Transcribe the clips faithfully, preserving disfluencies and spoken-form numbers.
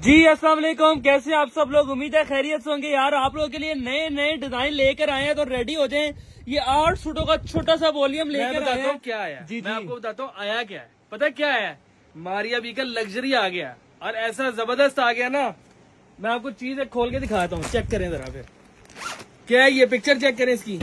जी अस्सलाम वालेकुम, कैसे आप सब लोग? उम्मीद है खैरियत से होंगे यार। आप लोगों के लिए नए नए डिजाइन लेकर आए हैं, तो रेडी हो जाएं। ये आठ सूटों का छोटा सा वॉल्यूम लेकर आए हैं। क्या आया जी मैं जी आपको बताता हूँ आया क्या है। पता क्या है, मारिया बी का लग्जरी आ गया और ऐसा जबरदस्त आ गया ना। मैं आपको चीज एक खोल के दिखाता हूँ, चेक करें जरा। फिर क्या है ये, पिक्चर चेक करें इसकी।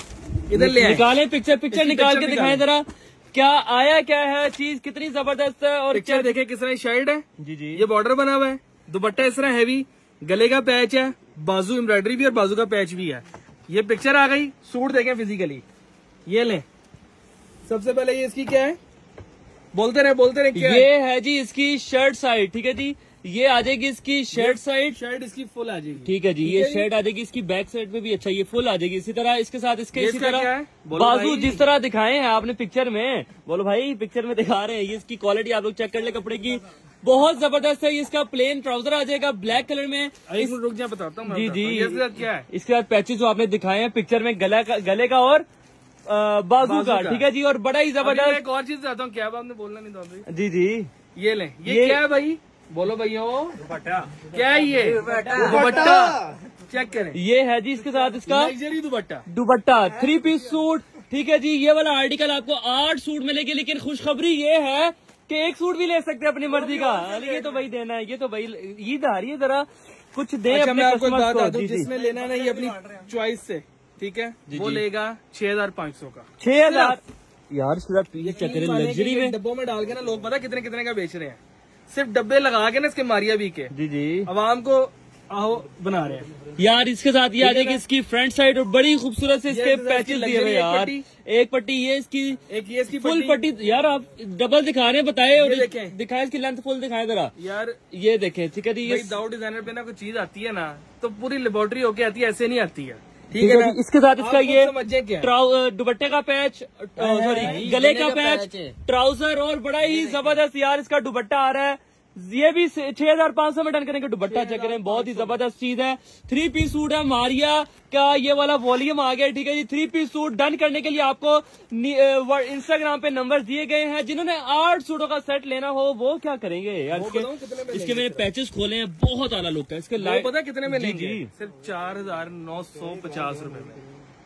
इधर ले निकालें पिक्चर, पिक्चर निकाल के दिखाएं जरा क्या आया, क्या है चीज, कितनी जबरदस्त है। और पिक्चर देखे किस तरह शर्ट है। जी जी, ये बॉर्डर बना हुआ है, दुपट्टा इस तरह हैवी, गले का पैच है, बाजू एम्ब्रॉयडरी भी और बाजू का पैच भी है। ये पिक्चर आ गई। सूट देखें फिजिकली, ये लें। सबसे पहले ये इसकी क्या है, बोलते रहे बोलते रहे क्या ये है? है जी इसकी शर्ट साइड। ठीक है जी, ये आ जाएगी इसकी शर्ट साइड। शर्ट इसकी फुल आ जाएगी। ठीक है जी, ये शर्ट आ जाएगी इसकी बैक साइड में भी। अच्छा, ये फुल आ जाएगी। इसी तरह इसके साथ इसके इसी क्या तरह है? बोलो बाजू भाई। जिस तरह दिखाए हैं आपने पिक्चर में, बोलो भाई पिक्चर में दिखा रहे हैं। ये इसकी क्वालिटी आप लोग चेक कर ले कपड़े की, बहुत जबरदस्त है। ये इसका प्लेन ट्राउजर आ जाएगा ब्लैक कलर में। एक मिनट रुक जा, बताता हूँ। जी जी, इसके साथ क्या है? इसके बाद पैचेस जो आपने दिखाए हैं पिक्चर में, गला का, गले का और आ, बाजू का। ठीक है जी, और बड़ा ही जबरदस्त। एक और चीज बताता हूँ, क्या आपने बोलना नहीं था। जी जी, ये लें। ये, ये क्या है भाई, बोलो भैया। क्या है ये? दुपट्टा चेक करें। ये है जी इसके साथ इसका luxury dupatta. Dupatta three piece suit. ठीक है जी, ये वाला आर्टिकल आपको आठ सूट मिलेगी, लेकिन खुशखबरी ये है कि एक सूट भी ले सकते हैं अपनी मर्जी का। ये तो भाई देना है, ये तो भाई ईद आ रही है, जरा कुछ दे अच्छा, अपने मैं आपको कस्टमर्स बता को। दूं, जी जी, जिसमें लेना नहीं अपनी चॉइस से, ठीक है, जी वो जी। लेगा छह हजार पाँच सौ का। छह हजार यार सिर्फ ये चक्कर यकीन मानिए लग्जरी कि में। डब्बों में डाल के ना लोग पता कितने कितने का बेच रहे हैं। सिर्फ डब्बे लगा के ना इसके मारिया बी के जी जी, आवाम को आहो बना रहे हैं यार इसके साथ ये आ जाएगी इसकी फ्रंट साइड, और बड़ी खूबसूरत से इसके ये पैचेस दिए हुए एक यार। पट्टी। एक पट्टी ये इसकी, एक ये इसकी फुल पट्टी। यार आप डबल दिखा रहे हैं, बताए और ये देखें। दिखाए इसकी लेंथ फुल दिखाए जरा। यार ये देखें। ठीक है जी, ये दाऊद डिजाइनर पे ना कोई चीज आती है ना, तो पूरी लेबोरेटरी होके आती है, ऐसे नहीं आती है। ठीक है जी, इसके साथ इसका ये समझे क्या ट्राउ- दुपट्टे का पैच, सॉरी गले का पैच, ट्राउजर, और बड़ा ही जबरदस्त यार इसका दुपट्टा आ रहा है। ये भी छह हजार पाँच सौ में डन करेंगे। दुपट्टा चेक करें, बहुत ही जबरदस्त चीज है। थ्री पीस सूट है, मारिया का ये वाला वॉल्यूम आ गया। ठीक है जी, थ्री पीस सूट डन करने के लिए आपको इंस्टाग्राम पे नंबर दिए गए हैं। जिन्होंने आठ सूटों का सेट लेना हो वो क्या करेंगे यार। इसके इसके मैंने पैचेस खोले हैं, बहुत आला लुक है इसके। लाइट पता कितने में लेंगे? जी। सिर्फ चार हजार नौ सौ पचास रूपए में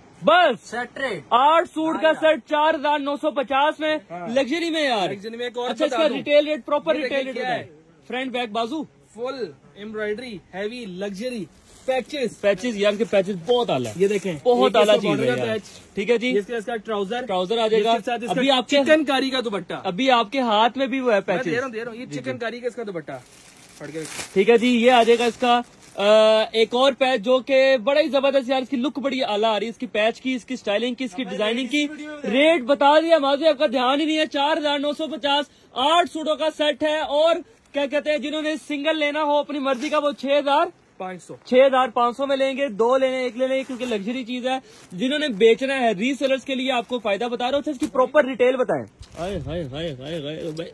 बस सेट रेट। आठ सूट का सेट चार हजार नौ सौ पचास में, लग्जरी में यार। लग्जरी में एक और अच्छा, बता इसका दूं। रिटेल रेट, प्रॉपर ये रिटेल देखिए रेट क्या है। फ्रंट बैक बाजू full embroidery heavy luxury patches. Patches यार के पैचेस बहुत आला है। ये देखें, बहुत एक आला इसका चीज है border का यार। पैच। ठीक है जी, इसके इसका ट्राउजर ट्राउजर आ जाएगा। इसके साथ इसका अभी आपके चिकनकारी का दुपट्टा। अभी आपके हाथ में भी वो है मैं दे पैचेस। रहा हूँ दे रहा हूँ ये चिकनकारी का इसका दुपट्टा फट के। ठीक है जी, ये आ जाएगा इसका आ, एक और पैच जो कि बड़ा ही जबरदस्त यार। इसकी लुक बड़ी आला आ रही है, इसकी पैच की, इसकी स्टाइलिंग की, इसकी डिजाइनिंग की। रेट बता दिया माजी, आपका ध्यान ही नहीं है। चार हजार नौ सौ पचास आठ सूटों का सेट है। और क्या कहते हैं, जिन्होंने सिंगल लेना हो अपनी मर्जी का, वो छह हजार पाँच सौ छह हजार पाँच सौ में लेंगे। दो लेने एक ले लेंगे, क्योंकि लग्जरी चीज है। जिन्होंने बेचना है रीसेलर्स के लिए आपको फायदा बता रहा हूँ। अच्छा, इसकी प्रॉपर रिटेल बताएं। हाय हाय हाय हाय हाय भाई,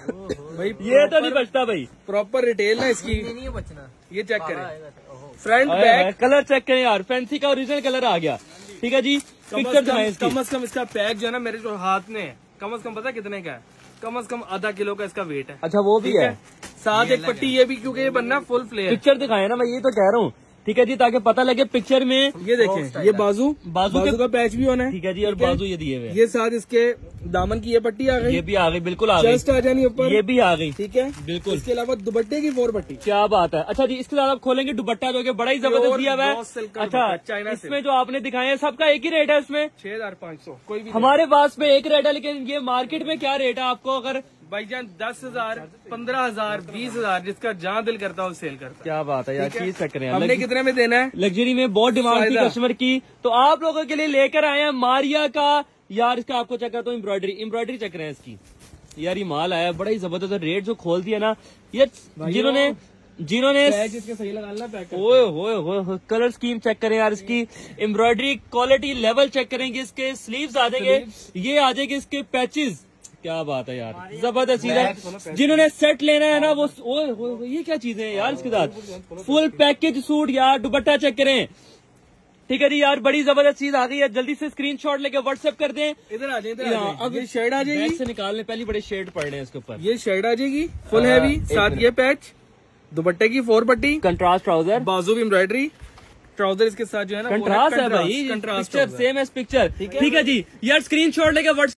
भाई ये तो नहीं बचता भाई। प्रॉपर रिटेल ना इसकी, नहीं बचना। ये चेक करें, फ्रंट बैक कलर चेक करें यार, फैंसी का ओरिजिनल कलर आ गया। ठीक है जी, पिक्चर दिखाएं इसकी। कम से कम इसका पैक जो है ना मेरे जो हाथ में है, कम से कम पता है कितने का है? कम से कम आधा किलो का इसका वेट है। अच्छा, वो भी है साथ एक पट्टी ये भी, क्योंकि ये बनना फुल फ्लेयर। पिक्चर दिखाए ना, मैं ये तो कह रहा हूँ। ठीक है जी, ताकि पता लगे पिक्चर में। ये देखें, ये बाजू बाजू बाजू के- का पैच भी होना है। ठीक है जी, और बाजू ये दिए हुए हैं। ये साथ इसके दामन की ये पट्टी आ गई, ये भी आ गई, बिल्कुल आ गई। जस्ट आ जानी ऊपर, ये भी आ गई, ठीक है बिल्कुल। इसके अलावा दुपट्टे की फोर पट्टी। क्या बात है। अच्छा जी, इसके साथ आप खोलेंगे दुपट्टा जो कि बड़ा ही जबरदस्त Pure दिया हुआ है। gloss silk का अच्छा, दुपट्टा, चाइना इसमें जो आपने दिखाए हैं सबका एक ही रेट है इसमें। छह हजार पाँच सौ कोई भी हमारे पास में एक रेट है, लेकिन ये मार्केट में क्या रेट है आपको? अगर भाईजान दस हजार पंद्रह हजार बीस हजार जिसका जहाँ दिल करता है सेल करता है। क्या बात है यार, ठीक है? चीज चेक करें। हमने कितने में देना है? लग्जरी में बहुत डिमांड थी फायदा। कस्टमर की, तो आप लोगों के लिए लेकर आए हैं मारिया का। यार इसका आपको चेक करता हूँ, एम्ब्रॉयडरी एम्ब्रॉयडरी चेक करें इसकी। यार ये माल आया बड़ा ही जबरदस्त, रेट जो खोल दिया ना ये, जिन्होंने जिन्होंने पैच इसके सही लगाना पैक करके। ओए होए होए, कलर स्कीम चेक करें यार इसकी, एम्ब्रॉयडरी क्वालिटी लेवल चेक करेंगे। इसके स्लीव्स आ जाएंगे, ये आ जाएंगे इसके पैचेस। क्या बात है यार, जबरदस्त चीज है। जिन्होंने सेट लेना है ना वो, ओए होए, ये क्या चीज है यार इसके साथ। फुल पैकेज सूट यार, दुपट्टा चेक करें। ठीक है जी यार, बड़ी जबरदस्त चीज आ गई है। जल्दी से स्क्रीनशॉट लेके व्हाट्सएप कर दें। इधर आ जाए, इधर आ जाए। अब ये शर्ट आ बैग जाएगी, से निकालने पहले बड़े शेड पड़ रहे हैं इसके ऊपर। ये शर्ट आ जाएगी फुल हैवी, साथ ये पैच दुपट्टे की फोर पट्टी, कंट्रास्ट ट्राउजर, बाजू भी एम्ब्रॉयडरी, ट्राउजर इसके साथ जो है ना कंट्रास्ट है भाई, contrast picture same as picture. ठीक है जी यार, स्क्रीनशॉट लेके व्हाट्सएप